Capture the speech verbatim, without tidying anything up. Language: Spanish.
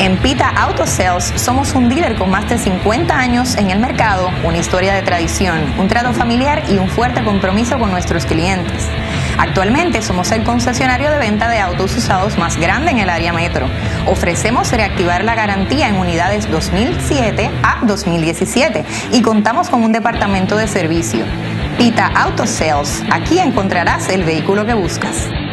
En Pita Auto Sales somos un dealer con más de cincuenta años en el mercado, una historia de tradición, un trato familiar y un fuerte compromiso con nuestros clientes. Actualmente somos el concesionario de venta de autos usados más grande en el área metro. Ofrecemos reactivar la garantía en unidades dos mil siete a dos mil diecisiete y contamos con un departamento de servicio. Pita Auto Sales, aquí encontrarás el vehículo que buscas.